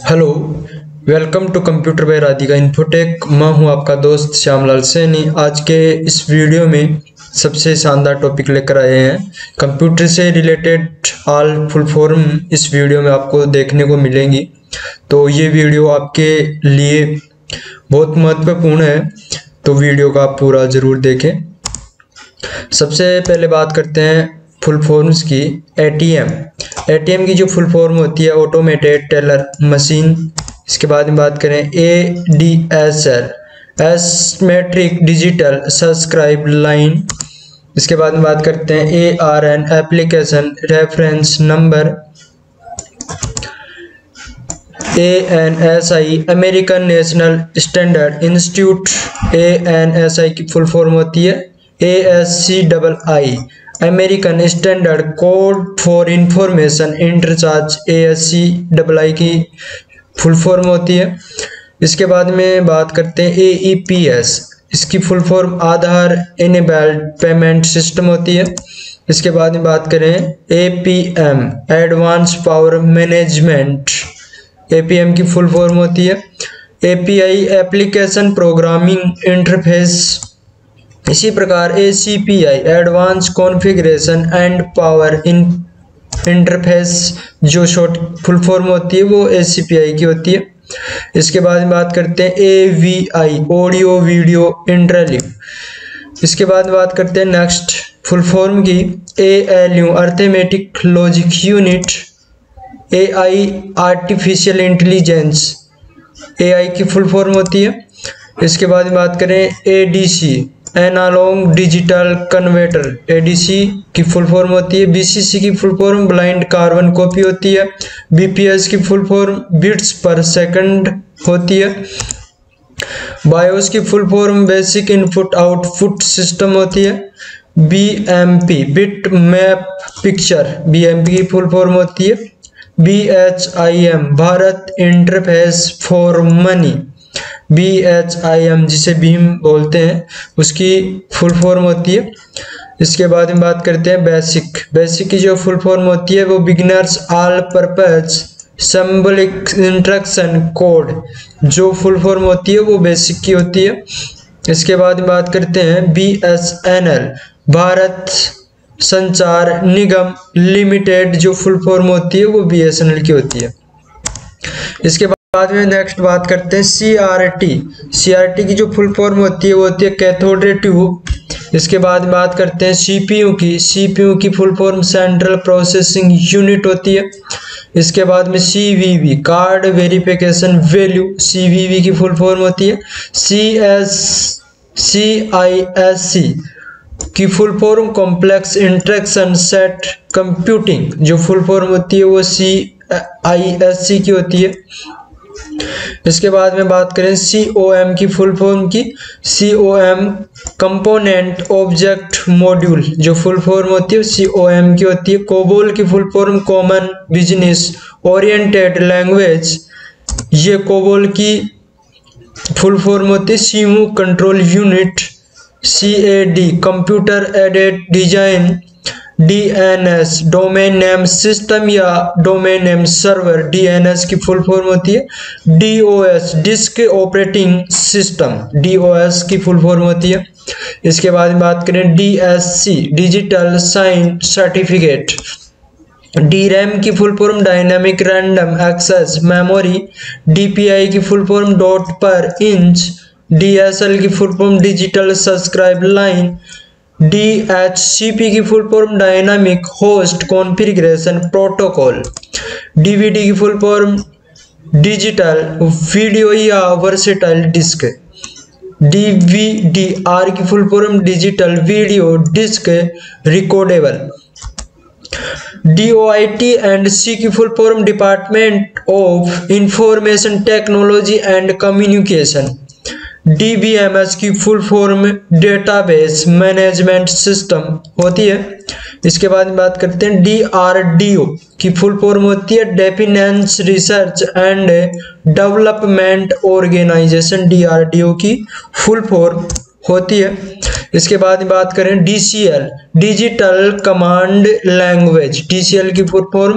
Hello, welcome to computer by Radhika Infotech. मैं हूं आपका दोस्त श्यामलाल सैनी। आज के इस वीडियो में सबसे शानदार टॉपिक लेकर आए हैं। कंप्यूटर से रिलेटेड ऑल फुल फॉर्म इस वीडियो में आपको देखने को मिलेंगी, तो ये वीडियो आपके लिए बहुत महत्वपूर्ण है, तो वीडियो का आप पूरा ज़रूर देखें। सबसे पहले बात करते हैं फुल फॉर्म्स की। एटीएम की जो फुल फॉर्म होती है ऑटोमेटेड टेलर मशीन। इसके बाद में बात करें ADSL, asymmetric digital subscribe line. इसके बाद में बात करते हैं ARN, application reference number. ANSI, American National Standard Institute. ANSI की फुल फॉर्म होती है ASCII, American standard code for information interchange. ASCII की फुल फॉर्म होती है। इसके बाद में बात करते हैं AEPS, इसकी full form Aadhaar enabled payment system होती है। इसके बाद में बात करें APM, advance power management. APM की फुल फॉर्म होती है API, एप्लीकेशन प्रोग्रामिंग इंटरफेस। इसी प्रकार ACPI, advance configuration and power interface, जो शॉर्ट फुल फॉर्म होती है वो ACPI की होती है। इसके बाद में बात करते हैं AVI, ऑडियो वीडियो इंटरलीव। इसके बाद बात करते हैं नेक्स्ट फुल फॉर्म की ALU, arithmetic logic unit. AI, artificial intelligence, AI की फुल फॉर्म होती है। इसके बाद में बात करें ADC, analogue digital converter. ADC की फुल फॉर्म होती है। BCC की full form blind carbon copy होती है। BPS की full form bits per second होती है। BIOS की full form basic input output system होती है। BMP, bit map picture, BMP की फुल फॉर्म होती है। BHIM, Bharat interface for money. BHIM, जिसे भीम बोलते हैं, उसकी फुल फॉर्म होती है। इसके बाद में बात करते हैं बेसिक की जो फुल फॉर्म होती है वो beginners all purpose symbolic instruction code, जो फुल फॉर्म होती है वो बेसिक की होती है। इसके बाद में बात करते हैं BSNL, भारत संचार निगम लिमिटेड, जो फुल फॉर्म होती है वो BSNL की होती है। इसके बाद में नेक्स्ट बात करते हैं CRT की जो फुल फॉर्म होती है वो होती है कैथोड रे ट्यूब। इसके बाद बात करते हैं CPU की full form central processing unit होती है। इसके बाद में CVV, card verification value, CVV की फुल फॉर्म होती है। CISC की full form complex instruction set computing, जो फुल फॉर्म होती है वो CISC की होती है। इसके बाद में बात करें COM की फुल फॉर्म की, COM कंपोनेंट ऑब्जेक्ट मॉड्यूल, जो फुल फॉर्म होती है COM की होती है। COBOL की full form common business oriented language, ये COBOL की फुल फॉर्म होती है CMU control unit. CAD, computer aided design. DNS, domain name system या डोमेन नेम सर्वर, DNS की फुल फॉर्म होती है। DOS, disk operating system, DOS की full form होती है। इसके बाद में बात करें DSC, digital sign certificate. DRAM की full form dynamic random access memory. DPI की full form dot per inch. DSL की full form digital subscribe line. DHCP की full form dynamic host configuration protocol. DVD की full form digital video या versatile disc. DVDR की full form digital video disc recordable. DOIT&C की full form department of information technology and communication. DBMS की full form database management system होती है। इसके बाद बात करते हैं DRDO की फुल फॉर्म होती है defence research and development organisation, DRDO की फुल फॉर्म होती है। इसके बाद बात करें DCL, digital command language, DCL की फुल फॉर्म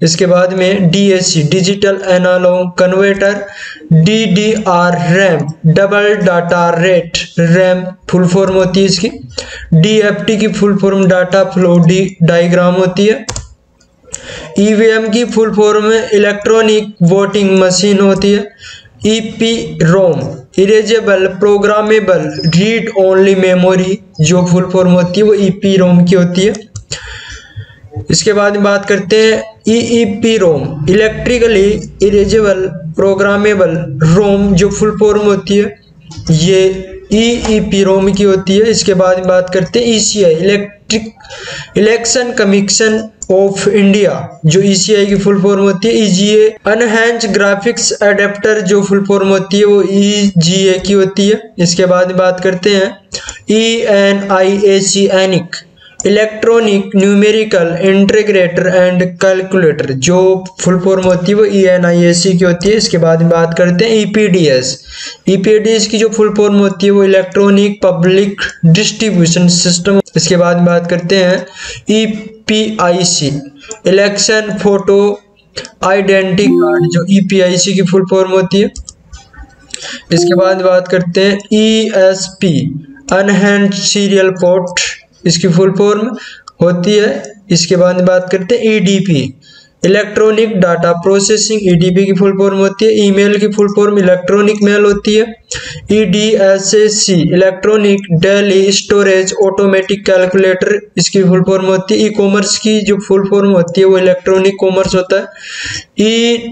इसके बाद में DAC digital analogue converter, DDR RAM double data rate RAM full form होती है इसकी, DFT की full form data flow diagram होती है, EVM की फुल फॉर्म में इलेक्ट्रॉनिक वोटिंग मशीन होती है, EPROM erasable programmable read only memory जो फुल फॉर्म होती है वो EPROM की होती है। इसके बाद में बात करते हैं EEPROM electrically erasable programmable ROM जो फुल फॉर्म होती है ये EEPROM की होती है। इसके बाद में बात करते हैं ECI election commission of India जो ECI की फुल फॉर्म होती है, EGA अनहैंस ग्राफिक्स एडेप्टर जो फुल फॉर्म होती है वो EGA की होती है। इसके बाद बात करते हैं ENIAC ENIAC electronic numerical integrator and calculator जो फुल फॉर्म होती है वो ENIAC की होती है। इसके बाद में बात करते हैं EPDS की जो फुल फॉर्म होती है वो इलेक्ट्रॉनिक पब्लिक डिस्ट्रीब्यूशन सिस्टम। इसके बाद में बात करते हैं EPIC election photo identity card जो EPIC की फुल फॉर्म होती है। इसके बाद बात करते हैं ESP अनहैंस्ड सीरियल पोर्ट इसकी फुल फॉर्म होती है। इसके बाद बात करते हैं EDP electronic data processing EDP की फुल फॉर्म होती है। ईमेल की फुल फॉर्म इलेक्ट्रॉनिक मेल होती है। EDSAC electronic delay storage automatic calculator इसकी फुल फॉर्म होती है। ई-कॉमर्स की जो फुल फॉर्म होती है वो इलेक्ट्रॉनिक कॉमर्स होता है।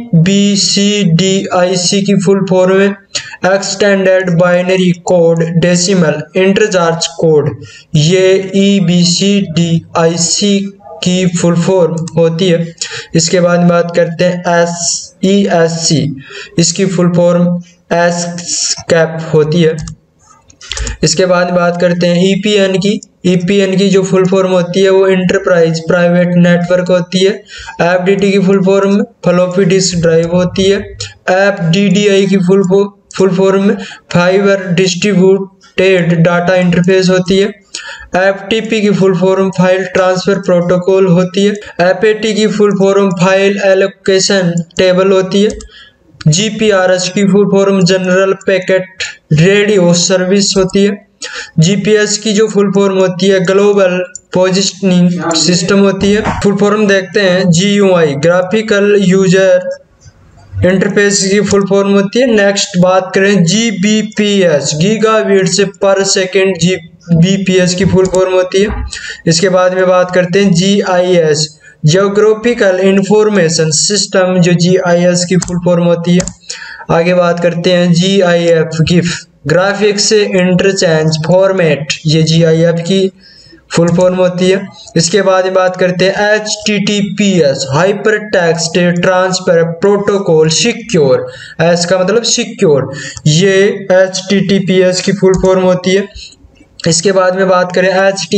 EBCDIC की फुल फॉर्म है extended binary code decimal interchange code ये EBCDIC की फुल फॉर्म होती है। इसके बाद बात करते हैं ESC इसकी फुल फॉर्म एस्केप होती है। इसके बाद बात करते हैं EPN की जो फुल फॉर्म होती है वो इंटरप्राइज प्राइवेट नेटवर्क होती है। FDD की full form floppy disk drive होती है। FDDI की full form fibre distributed data interface होती है। FTP की full form file transfer protocol होती है। FAT की full form file allocation table होती है। GPRS की full form general packet radio service होती है। GPS की जो फुल फॉर्म होती है ग्लोबल पोजिशनिंग सिस्टम होती है। फुल फॉर्म देखते हैं GUI ग्राफिकल यूजर इंटरफेस की फुल फॉर्म होती है। नेक्स्ट बात करें GBPS gigabits per second GBPS की फुल फॉर्म होती है। इसके बाद में बात करते हैं GIS जियोग्राफिकल इंफॉर्मेशन सिस्टम जो GIS की फुल फॉर्म होती है। आगे बात करते हैं GIF ग्राफिक्स इंटरचेंज फॉर्मेट ये GIF की फुल फॉर्म होती है। इसके बाद बात करते हैं HTTPS hyper text transfer protocol secure S का मतलब सिक्योर ये HTTPS की फुल फॉर्म होती है। इसके बाद में बात करें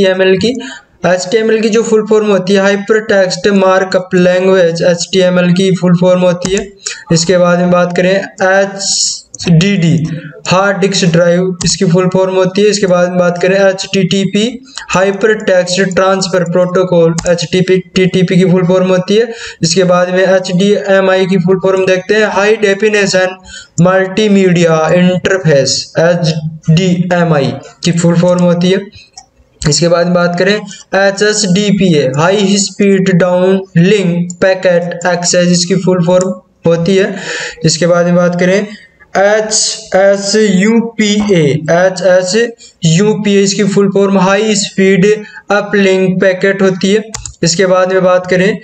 HTML की जो फुल फॉर्म होती है hyper text markup language HTML की फुल फॉर्म होती है। इसके बाद में बात करें HDD हार्ड डिस्क ड्राइव इसकी फुल फॉर्म होती है। इसके बाद में बात करें HTTP hyper text transfer protocol HTTP की फुल फॉर्म होती है। इसके बाद में HDMI की फुल फॉर्म देखते हैं high definition multimedia interface HDMI की फुल फॉर्म होती है। इसके बाद बात करें HSDPA high speed down link packet access इसकी फुल फॉर्म होती है। इसके बाद में बात करें HSUPA इसकी full form high speed uplink packet होती है। इसके बाद में बात करें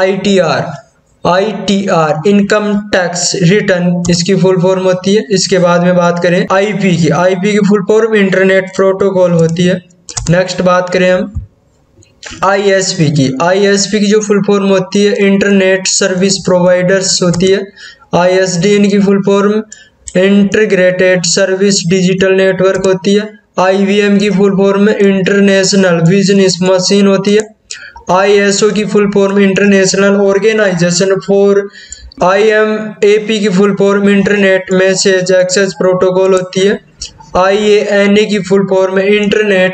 ITR इनकम टैक्स रिटर्न इसकी फुल फॉर्म होती है। इसके बाद में बात करें IP की फुल फॉर्म इंटरनेट प्रोटोकॉल होती है। नेक्स्ट बात करें हम ISP की जो फुल फॉर्म होती है इंटरनेट सर्विस प्रोवाइडर्स होती है। ISDN की full form integrated service digital network होती है। IBM की full form international business machine होती है। ISO की full form international organisation for IMAP की full form internet message access protocol होती है। IANA की full form internet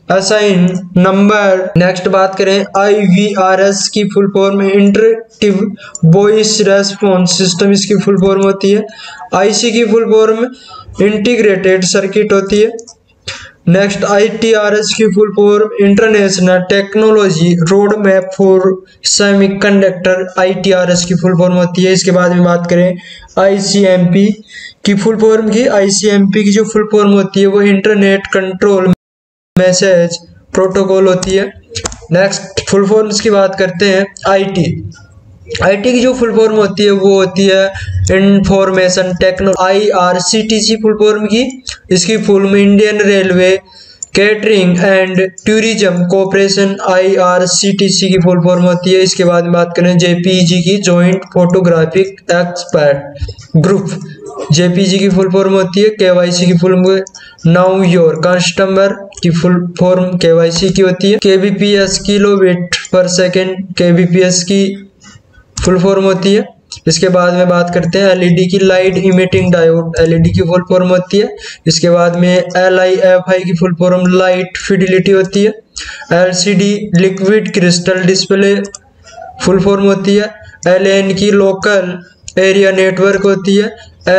assign number. Next बात करें IVRS की full form interactive voice response system, इसकी फुल फॉर्म होती है। IC की फुल फॉर्म इंटीग्रेटेड सर्किट होती है। नेक्स्ट ITRS की full form international technology road map for semiconductor, ITRS की फुल फॉर्म होती है। इसके बाद में बात करें ICMP की फुल फॉर्म की। ICMP की जो फुल फॉर्म होती है वो इंटरनेट कंट्रोल मैसेज प्रोटोकॉल होती है। नेक्स्ट फुल फॉर्म्स की बात करते हैं। IT की जो फुल फॉर्म होती है वो होती है information technology, IRCTC full form की। इसकी फुल में Indian railway catering and tourism corporation, IRCTC की फुल फॉर्म होती है। इसके बाद में बात करें JPEG की, joint photographic expert group, JPEG की फुल फॉर्म होती है। KYC की फुल नाउ योर कस्टमर की फुल फॉर्म KYC की होती है। KBPS kilobit per second, KBPS की फुल फॉर्म होती है। इसके बाद में बात करते हैं LED की, लाइट इमिटिंग डायोड, LED की फुल फॉर्म होती है। इसके बाद में LIFI की फुल फॉर्म लाइट फिडिलिटी होती है। LCD liquid crystal display full form होती है। LAN की लोकल एरिया नेटवर्क होती है।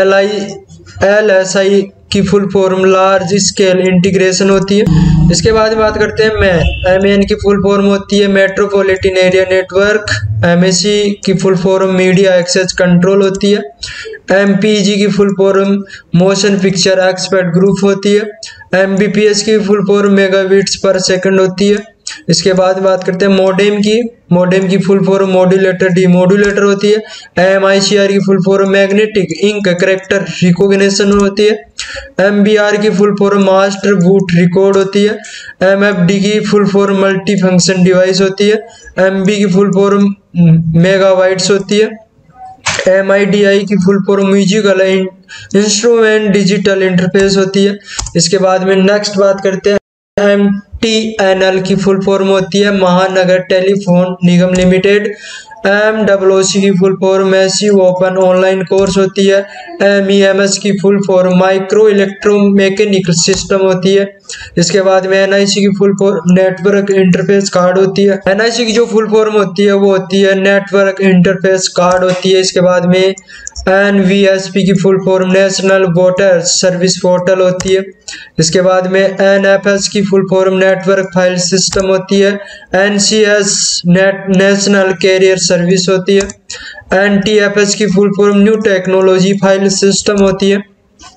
LSI की full form large scale integration होती है। इसके बाद में बात करते हैं MAN की फुल फॉर्म होती है मेट्रोपॉलिटन एरिया नेटवर्क। MAC की full form media access control होती है। MPEG की full form motion picture expert group होती है। MBPS की full form megabits per second होती है। इसके बाद बात करते हैं मॉडेम की फुल फॉर्म मॉड्यूलेटर डीमॉड्यूलेटर होती है। MICR की full form magnetic ink character recognition होती है। MBR की full form master boot record होती है। MFD की full form multi function device होती है। MB की फुल फॉर्म मेगाबाइट्स होती है। MIDI की full form musical instrument digital interface होती है। इसके बाद में नेक्स्ट बात करते हैं MTNL की फुल फॉर्म होती है Mahanagar telephone Nigam limited. MWC की full form massive open online course होती है। MEMS की full form micro electromechanical system होती है। इसके बाद में NIC की full form network interface card होती है। NIC की जो फुल फॉर्म होती है वो होती है नेटवर्क इंटरफेस कार्ड होती है। इसके बाद में NVSP की full form national voter service portal होती है। इसके बाद में NFS की full form network file system होती है। NCS नेशनल कैरियर सर्विस होती है। NTFS की full form new technology file system होती है।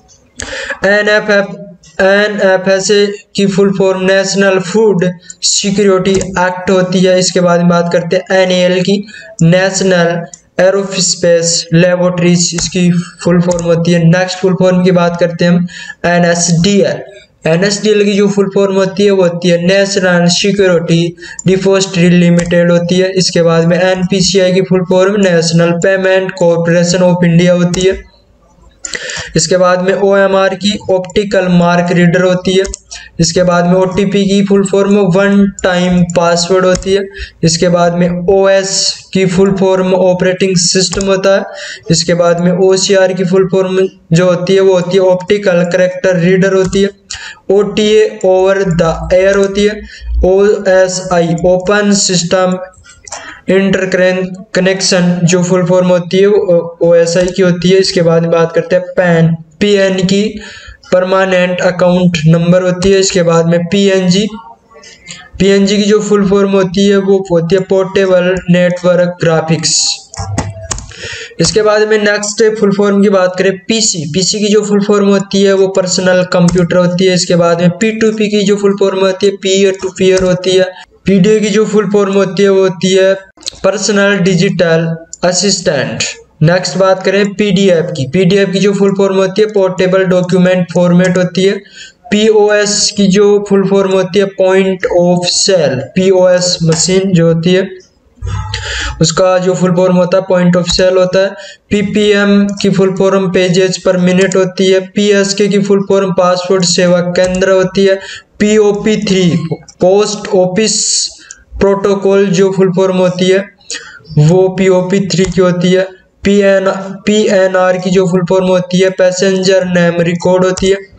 NFSA की full form national food security act होती है। इसके बाद में बात करते हैं NAL की, नेशनल एरोस्पेस लेबोरेटरीज, इसकी फुल फॉर्म होती है। नेक्स्ट फुल फॉर्म की बात करते हैं हम NSDL की जो फुल फॉर्म होती है वो होती है नेशनल सिक्योरिटी डिपॉजिटरी लिमिटेड होती है। इसके बाद में NPCI की full form national payment corporation of India होती है। इसके बाद में OMR की ऑप्टिकल मार्क रीडर होती है। इसके बाद में OTP की full form one time password होती है। इसके बाद में OS की फुल फॉर्म ऑपरेटिंग सिस्टम होता है। इसके बाद में OCR की फुल फॉर्म जो होती है वो होती है ऑप्टिकल कैरेक्टर रीडर होती है। OTA ओवर द एयर होती है। OSI open system interconnection जो फुल फॉर्म होती है वो OSI की होती है। इसके बाद में बात करते हैं PN की परमानेंट अकाउंट नंबर होती है। इसके बाद में PNG की जो फुल फॉर्म होती है वो होती है पोर्टेबल नेटवर्क ग्राफिक्स। इसके बाद में नेक्स्ट फुल फॉर्म की बात करें PC की जो फुल फॉर्म होती है वो पर्सनल कंप्यूटर होती है। इसके बाद में P2P की जो फुल फॉर्म होती है पीयर टू पीयर होती है। PDA की जो फुल फॉर्म होती है वो होती है पर्सनल डिजिटल असिस्टेंट। नेक्स्ट बात करें PDF की जो फुल फॉर्म होती है पोर्टेबल डॉक्यूमेंट फॉर्मेट होती है। POS की जो फुल फॉर्म होती है point of sale, POS machine जो होती है उसका जो फुल फॉर्म होता है पॉइंट ऑफ सेल होता है। PPM की full form pages per minute होती है। PSK की फुल फॉर्म पासपोर्ट सेवा केंद्र होती है। POP3 पोस्ट ऑफिस प्रोटोकॉल जो फुल फॉर्म होती है वो POP3 की होती है। PNR की जो फुल फॉर्म होती है पैसेंजर नेम रिकॉर्ड होती है।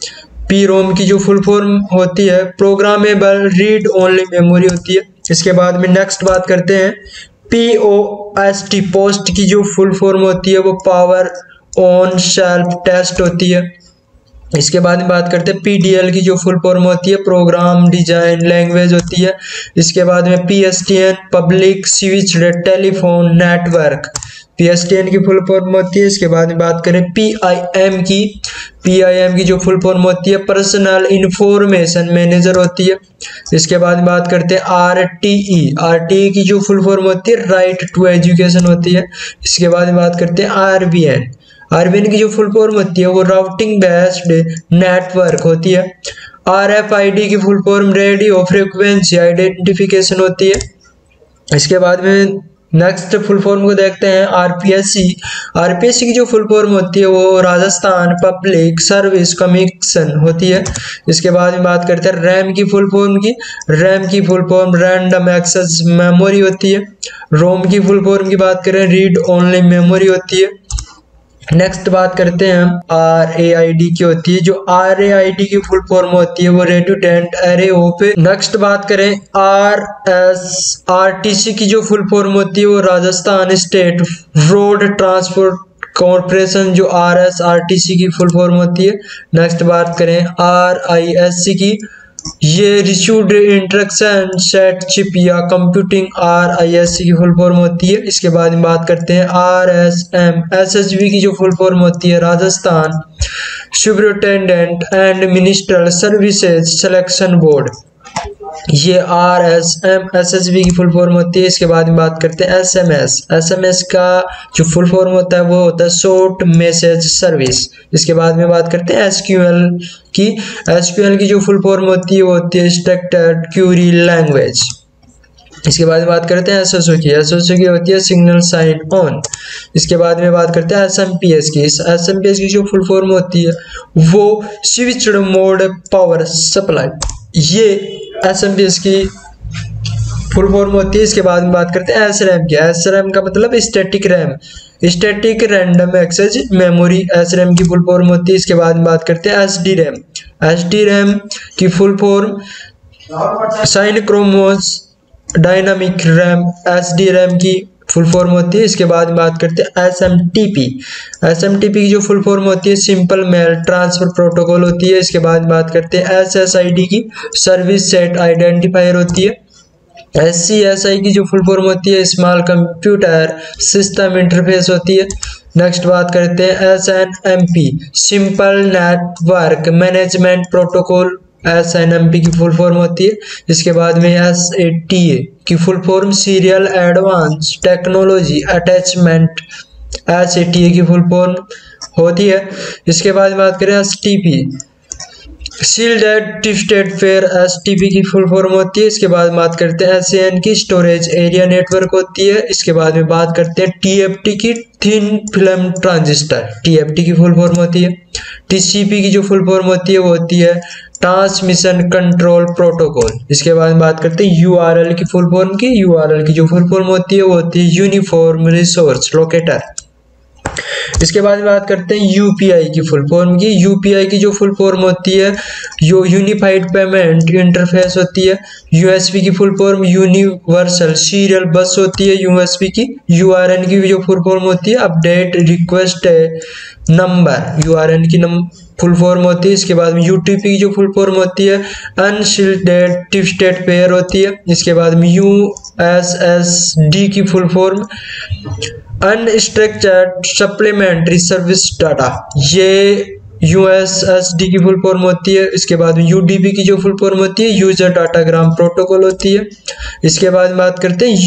पी रोम की जो फुल फॉर्म होती है प्रोग्रामेबल रीड ओनली मेमोरी होती है। इसके बाद में नेक्स्ट बात करते हैं POST पोस्ट की जो फुल फॉर्म होती है वो पावर ऑन शेल्फ टेस्ट होती है। इसके बाद में बात करते हैं PDL की जो फुल फॉर्म होती है प्रोग्राम डिजाइन लैंग्वेज होती है। इसके बाद में PSTN public switched telephone network PSTN की फुल फॉर्म होती है। इसके बाद में बात करें PIM की जो फुल फॉर्म होती है पर्सनल इंफॉर्मेशन मैनेजर होती है। इसके बाद में बात करते हैं RTE की जो फुल फॉर्म होती है राइट टू एजुकेशन होती है। इसके बाद में बात करते हैं RBN की जो फुल फॉर्म होती है वो राउटिंग बेस्ड नेटवर्क होती है। RFID की full form radio frequency identification होती है। इसके बाद में नेक्स्ट फुल फॉर्म को देखते हैं RPSC की जो फुल फॉर्म होती है वो राजस्थान पब्लिक सर्विस कमीशन होती है। इसके बाद में बात करते हैं रैम की full form random access memory होती है। रोम की फुल फॉर्म की बात करें रीड ओनली मेमोरी होती है। नेक्स्ट बात करते हैं हम RAID की होती है। जो RAID की फुल फॉर्म होती है वो रेड्यूडेंट एरे ऑफ। नेक्स्ट बात करें RSRTC की जो फुल फॉर्म होती है वो Rajasthan state road transport corporation जो RSRTC की फुल फॉर्म होती है। नेक्स्ट बात करें RISC की, ये रिसीव्ड इंस्ट्रक्शन सेट चिप या कंप्यूटिंग RISC की फुल फॉर्म होती है। इसके बाद में बात करते हैं RSMSSB की जो फुल फॉर्म होती है Rajasthan superintendent and ministerial services selection board, ये RSMSSB की फुल फॉर्म होती है। इसके बाद में बात करते हैं SMS का जो फुल फॉर्म होता है वो होता है शॉर्ट मैसेज सर्विस। इसके बाद में बात करते हैं SQL की जो फुल फॉर्म होती है वो होती है स्ट्रक्चर्ड क्वेरी लैंग्वेज। इसके बाद में बात करते हैं SSO की होती है सिग्नल साइन ऑन। इसके बाद में बात करते हैं SMPS की जो फुल फॉर्म होती है वो स्विच्ड मोड पावर सप्लाई, ये SMPS की फुल फॉर्म होती है। इसके बाद में बात करते हैं SRAM का मतलब static random access memory, SRAM की फुल फॉर्म होती है। इसके बाद में बात करते हैं SDRAM की full form synchronous dynamic RAM, SDRAM की फुल फॉर्म होती है। इसके बाद में बात करते हैं SMTP की जो फुल फॉर्म होती है सिंपल मेल ट्रांसफर प्रोटोकॉल होती है। इसके बाद में बात करते हैं SSID की सर्विस सेट आइडेंटिफायर होती है। SCSI की जो फुल फॉर्म होती है स्मॉल कंप्यूटर सिस्टम इंटरफेस होती है। नेक्स्ट बात करते हैं SNMP simple network management protocol, SNMP की फुल फॉर्म होती है। इसके बाद में SATA की full form serial advance technology attachment, SATA की फुल फॉर्म होती है। इसके बाद बात करें STP shielded twisted pair, STP की फुल फॉर्म होती है। इसके बाद बात करते हैं SAN की स्टोरेज एरिया नेटवर्क होती है। इसके बाद में बात करते हैं TFT की थिन फिल्म ट्रांजिस्टर, TFT की फुल फॉर्म होती है। TCP की जो फुल फॉर्म होती है वो होती है ट्रांसमिशन कंट्रोल प्रोटोकॉल। इसके बाद बात करते हैं URL की फुल फॉर्म की, URL की जो फुल फॉर्म होती है वो होती है यूनिफॉर्म रिसोर्स लोकेटर। इसके बाद बात करते हैं UPI की फुल फॉर्म की, UPI की जो फुल फॉर्म होती है यो यूनिफाइड पेमेंट इंटरफेस होती है। USB की फुल फॉर्म यूनिवर्सल सीरियल बस होती है USB की। URN की जो फुल फॉर्म होती है अपडेट रिक्वेस्ट नंबर, URN की फुल फॉर्म होती है। इसके बाद में UTP की जो फुल फॉर्म होती है अनशील्डेड ट्विस्टेड पेयर होती है। इसके बाद में USSD की full form unstructured supplementary service data, ये USSD की फुल फॉर्म होती है। इसके बाद में UDP की जो फुल फॉर्म होती है यूजर डाटाग्राम प्रोटोकॉल होती है। इसके बाद बात करते हैं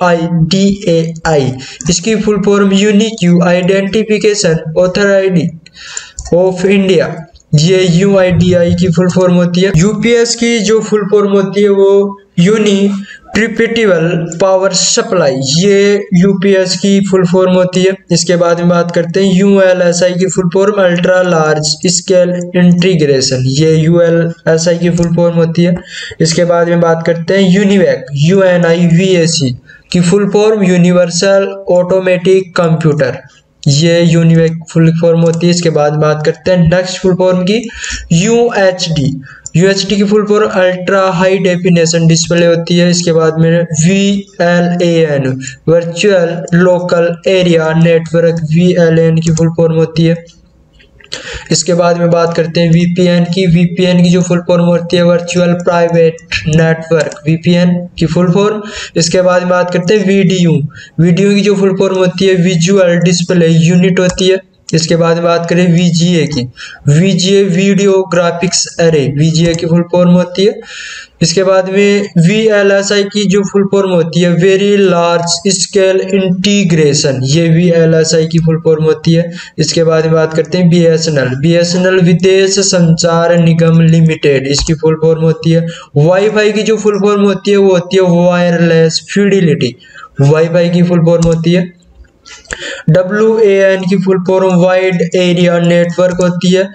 UIDAI, इसकी full form unique identification authority of India, ये UIDAI की फुल फॉर्म होती है। UPS की जो फुल फॉर्म होती है वो यूनिप्रिपेटिबल पावर सप्लाई, ये UPS की फुल फॉर्म होती है। इसके बाद में बात करते हैं ULSI की full form ultra large scale integration, ये ULSI की फुल फॉर्म होती है। इसके बाद में बात करते हैं UNIVAC की full form universal automatic computer, ये यूनिवेक फुल फॉर्म होती है। इसके बाद बात करते हैं नेक्स्ट फुल फॉर्म की, UHD। UHD की full form ultra high definition display होती है। इसके बाद में VLAN virtual local area network, VLAN की फुल फॉर्म होती है। इसके बाद में बात करते हैं VPN की। VPN की जो फुल फॉर्म होती है वर्चुअल प्राइवेट नेटवर्क, VPN की फुल फॉर्म। इसके बाद में बात करते हैं VDU की जो फुल फॉर्म होती है विजुअल डिस्प्ले यूनिट होती है। इसके बाद बात करें VGA की, VGA video graphics array, VGA की फुल फॉर्म होती है। इसके बाद में VLSI की जो फुल फॉर्म होती है वेरी लार्ज स्केल इंटीग्रेशन, ये VLSI की फुल फॉर्म होती है। इसके बाद में बात करते हैं BSNL विदेश संचार निगम लिमिटेड, इसकी फुल फॉर्म होती है। वाईफाई की जो फुल फॉर्म होती है वो होती है वायरलेस फिडिलिटी, वाईफाई की फुल फॉर्म होती है। WAN की full form wide area network होती है।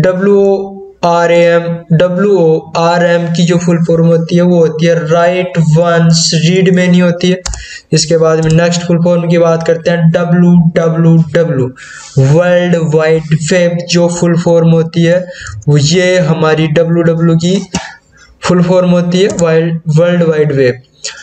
WORM की जो फुल फॉर्म होती है वो होती है राइट वंस रीड मेनी होती है। इसके बाद में नेक्स्ट फुल फॉर्म की बात करते हैं WWW वर्ल्ड वाइड वेब जो फुल फॉर्म होती है ये हमारी WWW की फुल फॉर्म होती है वर्ल्ड वाइड वेब।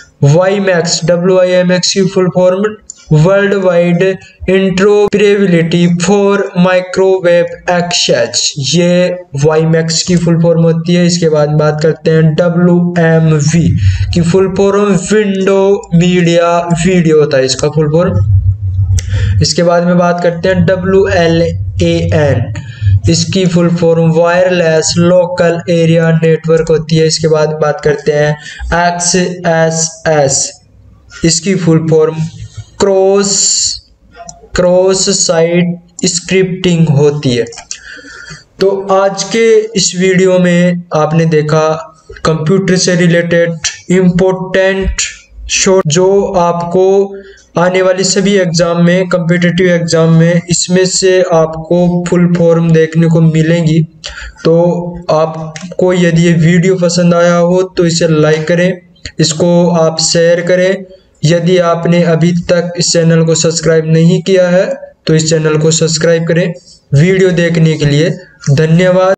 WIMAX की full form world wide interoperability for microwave access, ये WIMAX की फुल फॉर्म होती है। इसके बाद बात करते हैं WMV की full form window media video होता है इसका फुल फॉर्म। इसके बाद में बात करते हैं WLAN, इसकी full form wireless local area network होती है। इसके बाद बात करते हैं XSS, इसकी full form cross site scripting होती है। तो आज के इस वीडियो में आपने देखा कंप्यूटर से रिलेटेड इम्पोर्टेंट शॉर्ट जो आपको आने वाली सभी एग्जाम में, कॉम्पिटिटिव एग्जाम में, इसमें से आपको फुल फॉर्म देखने को मिलेंगी। तो आपको यदि ये वीडियो पसंद आया हो तो इसे लाइक करें, इसको आप शेयर करें। यदि आपने अभी तक इस चैनल को सब्सक्राइब नहीं किया है तो इस चैनल को सब्सक्राइब करें। वीडियो देखने के लिए धन्यवाद।